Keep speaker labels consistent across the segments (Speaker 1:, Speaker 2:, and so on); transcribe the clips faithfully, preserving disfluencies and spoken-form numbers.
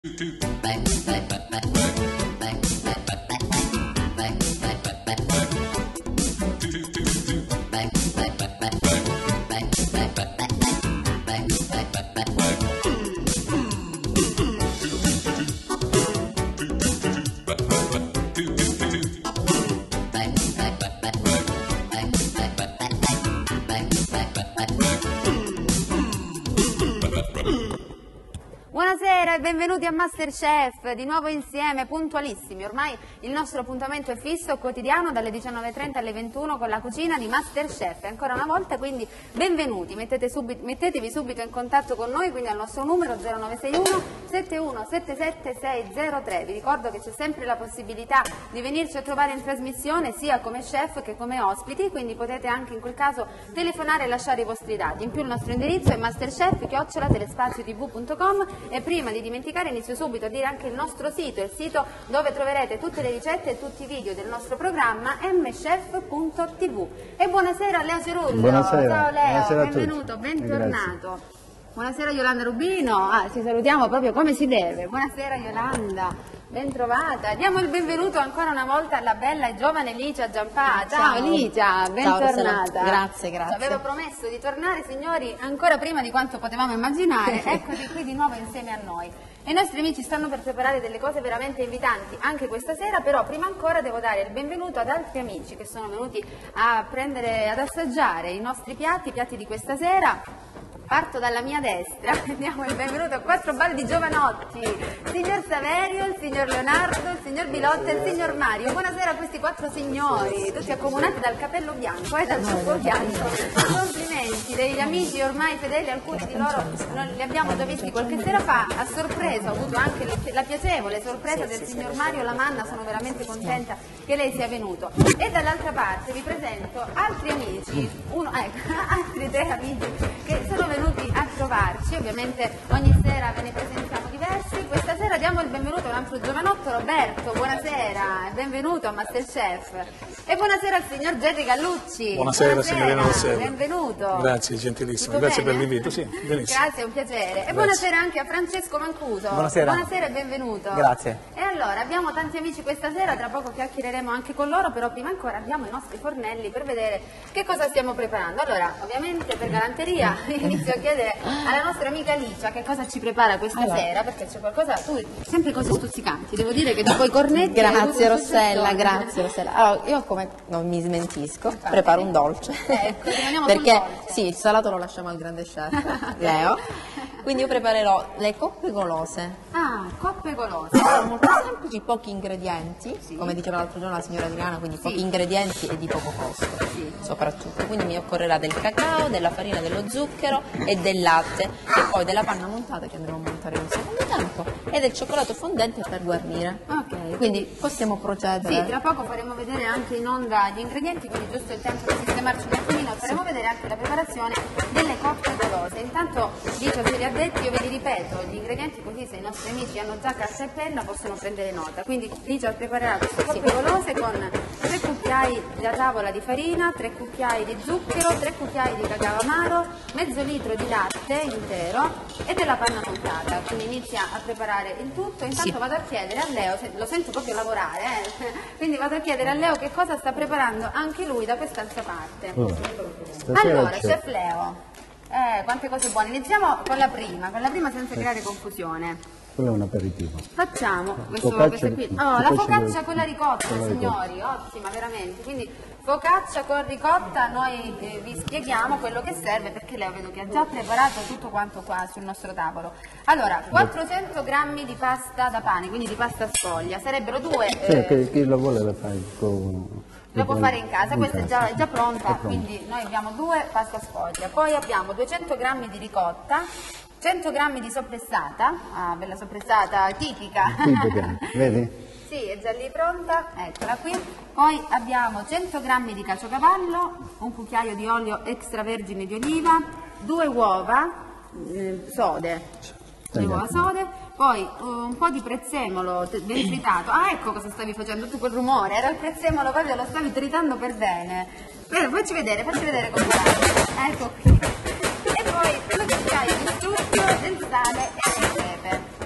Speaker 1: Buonasera e benvenuti a Masterchef, di nuovo insieme, puntualissimi. Ormai il nostro appuntamento è fisso, quotidiano, dalle diciannove e trenta alle ventuno con la cucina di Masterchef. Ancora una volta, quindi benvenuti, Mettete subito, mettetevi subito in contatto con noi, quindi al nostro numero zero nove sei uno sette uno sette sette sei zero tre. Vi ricordo che c'è sempre la possibilità di venirci a trovare in trasmissione sia come chef che come ospiti, quindi potete anche in quel caso telefonare e lasciare i vostri dati. In più il nostro indirizzo è masterchef chiocciola telespazio tv punto com. E prima di dimenticare inizio subito a dire anche il nostro sito, il sito dove troverete tutte le ricette e tutti i video del nostro programma m chef punto t v. E buonasera Leo Cerullo.
Speaker 2: Buonasera.
Speaker 1: Ciao Leo,
Speaker 2: Buonasera
Speaker 1: benvenuto, bentornato. Buonasera Yolanda Rubino, ah, ci salutiamo proprio come si deve. Buonasera Yolanda, ben trovata. Diamo il benvenuto ancora una volta alla bella e giovane Licia Giampà. Ciao, Ciao Licia, bentornata.
Speaker 3: Ciao, grazie, grazie.
Speaker 1: Ci avevo promesso di tornare, signori, ancora prima di quanto potevamo immaginare. Eccoci qui di nuovo insieme a noi. E i nostri amici stanno per preparare delle cose veramente invitanti anche questa sera, però prima ancora devo dare il benvenuto ad altri amici che sono venuti a prendere, ad assaggiare i nostri piatti, i piatti di questa sera. Parto dalla mia destra, diamo il benvenuto a quattro baldi giovanotti, il signor Saverio, il signor Leonardo, il signor Bilotta e il signor Mario. Buonasera a questi quattro signori, tutti accomunati dal capello bianco e dal ciuffo bianco. Complimenti, degli amici ormai fedeli, alcuni di loro non li abbiamo già visti qualche sera fa. A sorpresa ho avuto anche la piacevole sorpresa del signor Mario Lamanna, sono veramente contenta che lei sia venuto. E dall'altra parte vi presento altri amici, uno, ecco, altri tre amici che sono venuti a trovarci. Ovviamente ogni sera ve ne presentiamo diversi. Questa sera diamo il benvenuto a un altro giovanotto, Roberto. Buonasera e benvenuto a Masterchef. E buonasera al signor Gerry Gallucci.
Speaker 4: Buonasera,
Speaker 1: buonasera
Speaker 4: signorina Rossella.
Speaker 1: Benvenuto.
Speaker 4: Grazie, gentilissimo.
Speaker 1: Tutto
Speaker 4: Grazie
Speaker 1: bene?
Speaker 4: per l'invito. Sì, benissimo.
Speaker 1: Grazie, è un piacere. E
Speaker 4: Grazie.
Speaker 1: buonasera anche a Francesco Mancuso.
Speaker 3: Buonasera.
Speaker 1: Buonasera e benvenuto.
Speaker 3: Grazie.
Speaker 1: E allora, abbiamo tanti amici questa sera, tra poco chiacchiereremo anche con loro, però prima ancora abbiamo i nostri fornelli per vedere che cosa stiamo preparando. Allora, ovviamente per galanteria inizio a chiedere alla nostra amica Licia che cosa ci prepara questa
Speaker 3: allora.
Speaker 1: sera, perché c'è qualcosa, tu sempre cose stuzzicanti, devo dire che dopo i cornetti...
Speaker 3: Grazie Rossella, grazie Rossella. Allora, io come non mi smentisco, infatti, preparo un dolce,
Speaker 1: ecco, rimaniamo
Speaker 3: perché
Speaker 1: sul dolce.
Speaker 3: sì, il salato lo lasciamo al grande chef, Leo, quindi io preparerò le coppe golose.
Speaker 1: Ah, coppe golose.
Speaker 3: Allora, molto semplici, pochi ingredienti, sì, come diceva l'altro giorno la signora Adriana, quindi sì, pochi ingredienti e di poco costo, sì, soprattutto. Quindi mi occorrerà del cacao, della farina, dello zucchero e del latte, e poi della panna montata che andremo a montare in un secondo tempo, e del cioccolato fondente per guarnire.
Speaker 1: Ok.
Speaker 3: Quindi possiamo procedere.
Speaker 1: Sì, tra poco faremo vedere anche in onda gli ingredienti, quindi giusto il tempo di sistemarci un attimino, faremo vedere anche la preparazione delle coppe golose. Intanto Licia ce li ha detti, io ve li ripeto, gli ingredienti, così se i nostri amici hanno già carta e penna possono prendere nota. Quindi Licia preparerà queste coppe golose con tre cucchiai da tavola di farina, tre cucchiai di zucchero, tre cucchiai di cacao amaro, mezzo litro di latte intero e della panna montata. Quindi inizia a preparare il tutto. Intanto sì, vado a chiedere a Leo, lo sento proprio lavorare, eh? Quindi vado a chiedere a Leo che cosa sta preparando anche lui da quest'altra parte.
Speaker 2: Oh,
Speaker 1: allora, chef Leo, eh, quante cose buone. Iniziamo con la prima, con la prima senza creare confusione.
Speaker 2: Quello è un aperitivo.
Speaker 1: Facciamo questo,
Speaker 2: Focaccia,
Speaker 1: questa qui. Oh, la
Speaker 2: focaccia
Speaker 1: focaccia
Speaker 2: con
Speaker 1: con la ricotta,
Speaker 2: con la
Speaker 1: signori, ricotta, ottima veramente. Quindi focaccia con ricotta, noi eh, vi spieghiamo quello che serve, perché Leo vedo che ha già preparato tutto quanto qua sul nostro tavolo. Allora, quattrocento grammi di pasta da pane, quindi di pasta sfoglia, sarebbero due...
Speaker 2: Sì,
Speaker 1: eh,
Speaker 2: che chi lo vuole lo fa con...
Speaker 1: lo può fare in casa,
Speaker 2: in
Speaker 1: questa è
Speaker 2: casa,
Speaker 1: già,
Speaker 2: sì.
Speaker 1: è già pronta,
Speaker 2: È pronta.
Speaker 1: quindi noi abbiamo due pasta sfoglia, poi abbiamo duecento grammi di ricotta, cento grammi di soppressata, ah, bella soppressata tipica.
Speaker 2: Tipica, vedi?
Speaker 1: Sì, è già lì pronta, eccola qui. Poi abbiamo cento grammi di caciocavallo, un cucchiaio di olio extravergine di oliva, due uova eh, sode, due uova sode, poi uh, un po' di prezzemolo ben tritato. Ah, ecco cosa stavi facendo tu, quel rumore, era il prezzemolo, proprio lo stavi tritando per bene. Bene, facci vedere, facci vedere come fa. Ecco qui. E poi due cucchiai di zucchero, del sale e del pepe. Quindi ovviamente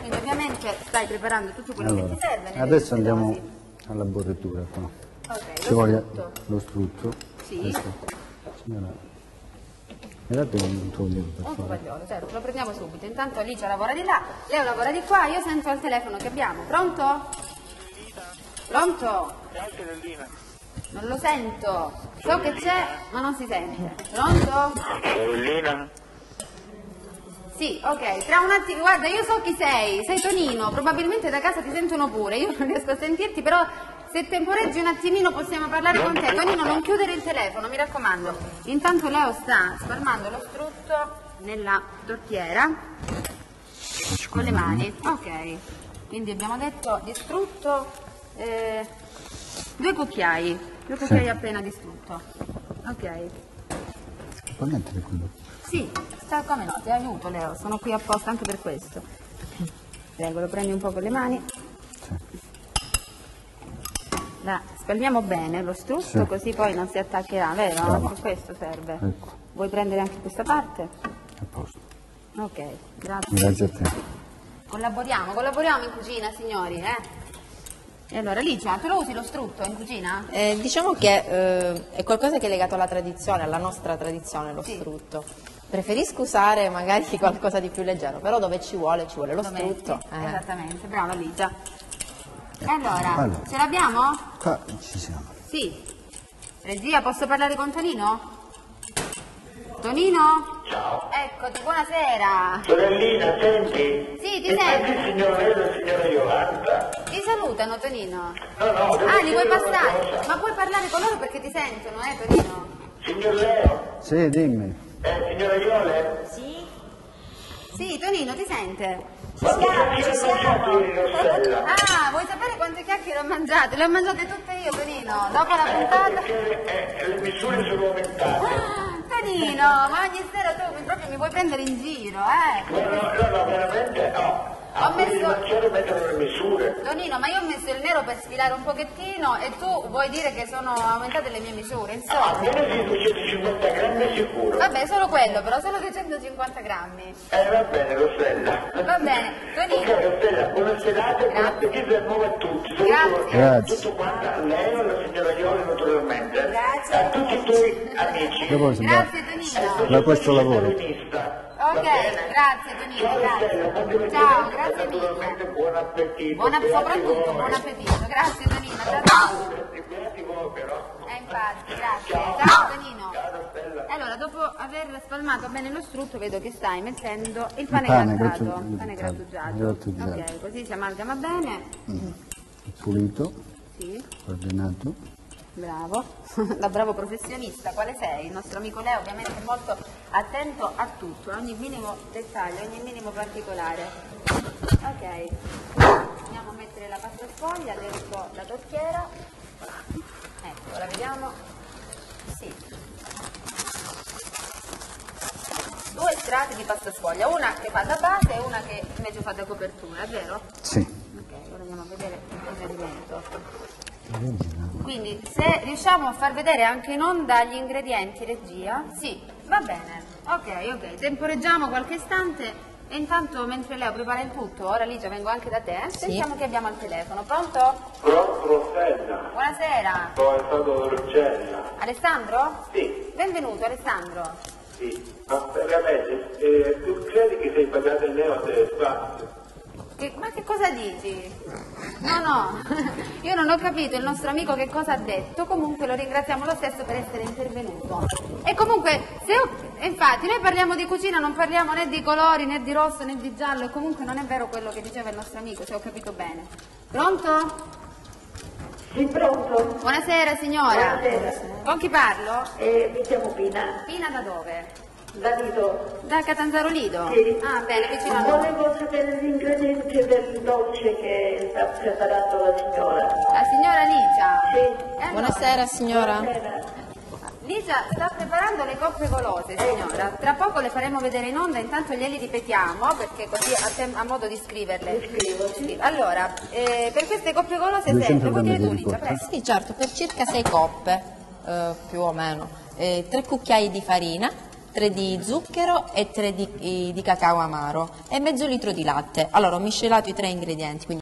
Speaker 1: mentre stai preparando tutto quello
Speaker 2: Allora,
Speaker 1: che ti serve. nelle
Speaker 2: adesso
Speaker 1: giuste
Speaker 2: andiamo
Speaker 1: dosi.
Speaker 2: alla borritura qua.
Speaker 1: Ok,
Speaker 2: Ci
Speaker 1: lo
Speaker 2: vuole
Speaker 1: strutto.
Speaker 2: lo strutto.
Speaker 1: Sì.
Speaker 2: Questo. Signora, mi date un toglio per
Speaker 1: Un
Speaker 2: favore?
Speaker 1: tovagliolo, certo, lo prendiamo subito. Intanto Alicia lavora di là, Leo lavora di qua, io sento al telefono che abbiamo. Pronto? Pronto? Non lo sento. So che c'è, ma non si sente. Pronto?
Speaker 5: Carolina?
Speaker 1: Sì, ok, tra un attimo, guarda, io so chi sei, sei Tonino, probabilmente da casa ti sentono pure, io non riesco a sentirti, però se temporeggi un attimino possiamo parlare con te. Tonino, non chiudere il telefono, mi raccomando. Intanto Leo sta spalmando lo strutto nella tortiera con le mani. Ok, quindi abbiamo detto di strutto eh, due cucchiai, due cucchiai
Speaker 2: Sì.
Speaker 1: appena di strutto. Ok.
Speaker 2: Puoi mettere quello?
Speaker 1: Sì, sta come no, ti aiuto Leo, sono qui apposta anche per questo. Prego, lo prendi un po' con le mani.
Speaker 2: Sì.
Speaker 1: La spalmiamo bene lo strutto,
Speaker 2: Sì.
Speaker 1: così poi non si attaccherà, vero?
Speaker 2: Brava.
Speaker 1: Per questo serve.
Speaker 2: Ecco,
Speaker 1: Vuoi prendere anche questa parte?
Speaker 2: a posto.
Speaker 1: Ok, grazie.
Speaker 2: Grazie a te.
Speaker 1: Collaboriamo, collaboriamo in cucina, signori, eh? E allora, Licia, tu lo usi lo strutto in cucina?
Speaker 3: Eh, diciamo che eh, è qualcosa che è legato alla tradizione, alla nostra tradizione, lo
Speaker 1: Sì.
Speaker 3: strutto. Preferisco usare magari qualcosa di più leggero, però dove ci vuole, ci vuole lo
Speaker 1: Lo metti?
Speaker 3: strutto. eh.
Speaker 1: Esattamente, brava Licia. E allora,
Speaker 2: Allora.
Speaker 1: ce l'abbiamo?
Speaker 2: Qua ci siamo.
Speaker 1: Sì. Regia, posso parlare con Tonino? Tonino?
Speaker 5: Ciao.
Speaker 1: Eccoti, buonasera.
Speaker 5: Sorellina, senti?
Speaker 1: Sì, ti
Speaker 5: E
Speaker 1: sento.
Speaker 5: il signor Leo e la signora Yolanda?
Speaker 1: Ti salutano, Tonino.
Speaker 5: No, no, devo
Speaker 1: Ah, li vuoi
Speaker 5: dire una
Speaker 1: passare?
Speaker 5: cosa.
Speaker 1: Ma puoi parlare con loro perché ti sentono, eh, Tonino?
Speaker 5: Signor Leo,
Speaker 2: Sì, dimmi.
Speaker 5: eh, signora Iole?
Speaker 1: Sì, Tonino, ti sente?
Speaker 5: Quanto chiacchiere hai mangiato ieri Rossella?
Speaker 1: Ah, vuoi sapere quante chiacchiere ho mangiate? Le ho mangiate tutte io, Tonino. Dopo la puntata...
Speaker 5: Perché eh, le misure sono aumentate.
Speaker 1: Ah, Tonino, ma ogni sera tu mi- proprio mi vuoi prendere in giro, eh?
Speaker 5: No, no, no, no, veramente no.
Speaker 1: Ho
Speaker 5: A cui di
Speaker 1: messo-
Speaker 5: mangiare mettono le misure.
Speaker 1: Tonino, ma io ho messo il nero per sfilare un pochettino e tu vuoi dire che sono aumentate le mie misure,
Speaker 5: Ah,
Speaker 1: insomma.
Speaker 5: almeno di duecentocinquanta grammi sicuro.
Speaker 1: Vabbè, solo quello, però solo duecentocinquanta grammi.
Speaker 5: Eh, va bene, Rossella.
Speaker 1: Va bene, Tonino.
Speaker 5: Ok, Rossella, buona serata e buon
Speaker 1: Grazie.
Speaker 5: appetito e nuovo a tutti.
Speaker 1: Grazie.
Speaker 2: Grazie.
Speaker 5: Tutto quanto a lei e alla signora Iole naturalmente.
Speaker 1: Grazie.
Speaker 5: A tutti i tuoi amici.
Speaker 2: Che poi si va
Speaker 1: Grazie, Tonino.
Speaker 2: da questo lavoro.
Speaker 1: Ok, grazie, Tonino,
Speaker 5: Ciao Rossella, buon
Speaker 1: grazie.
Speaker 5: appetito
Speaker 1: Ciao,
Speaker 5: e
Speaker 1: grazie mille.
Speaker 5: naturalmente buon appetito.
Speaker 1: Buona,
Speaker 5: Beati
Speaker 1: soprattutto
Speaker 5: voi.
Speaker 1: buon appetito. Grazie, Tonino. Ciao, ciao.
Speaker 5: Beati voi però.
Speaker 1: Eh, infatti, grazie. Ciao, Tonino.
Speaker 5: Ciao Rossella.
Speaker 1: Allora, dopo aver spalmato bene lo strutto, vedo che stai mettendo il pane,
Speaker 2: pane
Speaker 1: grattato.
Speaker 2: grattu-
Speaker 1: Il pane grattugiato.
Speaker 2: grattugiato.
Speaker 1: Ok, così si amalgama bene.
Speaker 2: Pulito,
Speaker 1: Sì,
Speaker 2: ordinato.
Speaker 1: bravo. Da bravo professionista, quale sei? Il nostro amico Leo ovviamente è molto attento a tutto, a ogni minimo dettaglio, a ogni minimo particolare. Ok, andiamo a mettere la pasta sfoglia dentro la tortiera. Ecco, la vediamo. Sì. Due strati di pasta sfoglia, una che fa da base e una che invece fa da copertura, è vero?
Speaker 2: Sì.
Speaker 1: Ok, ora andiamo a vedere il procedimento. Quindi se riusciamo a far vedere anche in onda gli ingredienti, regia? Sì, va bene. Ok, ok, temporeggiamo qualche istante e intanto mentre Leo prepara il tutto, ora Licia vengo anche da te, sentiamo che abbiamo al telefono. Pronto?
Speaker 5: Pronto Rossella?
Speaker 1: Buonasera.
Speaker 5: Sono stato Rossella.
Speaker 1: Alessandro?
Speaker 5: Sì,
Speaker 1: Benvenuto Alessandro.
Speaker 5: sì. Ma veramente, eh, tu credi che sei pagato il Leo delle spazi?
Speaker 1: Che- ma che cosa dici? No, no, io non ho capito il nostro amico che cosa ha detto, comunque lo ringraziamo lo stesso per essere intervenuto. E comunque, se ho- e infatti, noi parliamo di cucina, non parliamo né di colori, né di rosso, né di giallo, e comunque non è vero quello che diceva il nostro amico, se ho capito bene. Pronto?
Speaker 6: Sì, pronto?
Speaker 1: Buonasera signora.
Speaker 6: Buonasera.
Speaker 1: Con chi parlo?
Speaker 6: Eh, mi chiamo Pina,
Speaker 1: Pina da dove?
Speaker 6: da Lido.
Speaker 1: Da Catanzaro Lido?
Speaker 6: Sì.
Speaker 1: Ah, bene, vicino a noi.
Speaker 6: Volevo sapere gli ingredienti del dolce che sta preparando la signora.
Speaker 1: La signora Licia.
Speaker 6: Sì.
Speaker 1: E allora,
Speaker 3: Buonasera signora.
Speaker 6: Buonasera.
Speaker 1: Licia sta preparando le coppe golose, signora. Tra poco le faremo vedere in onda, intanto glieli ripetiamo perché così ha, tem- ha modo di scriverle. Sì. Allora, eh, per queste coppe golose sempre, vuoi dire tu Licia, prego.
Speaker 3: Sì, certo, per circa sei coppe, eh, più o meno, eh, tre cucchiai di farina, tre di zucchero e tre di, di cacao amaro e mezzo litro di latte. Allora ho miscelato i tre ingredienti, quindi